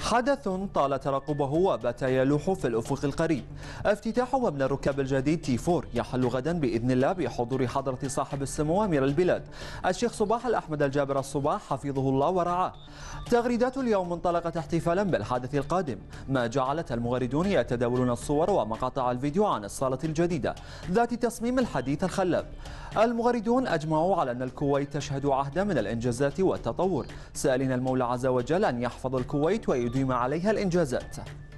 حدث طال ترقبه وبات يلوح في الأفق القريب. افتتاح مبنى الركاب الجديد تي 4 يحل غدا بإذن الله بحضور حضرة صاحب السمو أمير البلاد الشيخ صباح الأحمد الجابر الصباح حفظه الله ورعاه. تغريدات اليوم انطلقت احتفالا بالحادث القادم، ما جعلت المغردون يتداولون الصور ومقاطع الفيديو عن الصالة الجديدة ذات تصميم الحديث الخلاب. المغردون أجمعوا على أن الكويت تشهد عهدا من الإنجازات والتطور، سائلين المولى عز وجل أن يحفظ الكويت ويديم عليها الإنجازات.